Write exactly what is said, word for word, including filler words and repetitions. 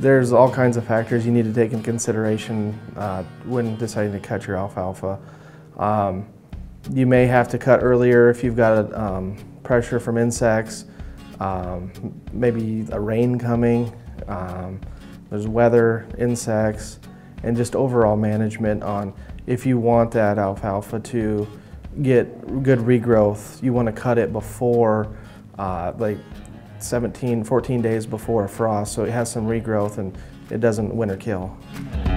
there's all kinds of factors you need to take in consideration uh, when deciding to cut your alfalfa. Um, you may have to cut earlier if you've got um, pressure from insects, um, maybe a rain coming, um, there's weather, insects, and just overall management on if you want that alfalfa to get good regrowth, you want to cut it before uh, like seventeen, fourteen days before a frost, so it has some regrowth and it doesn't winter kill.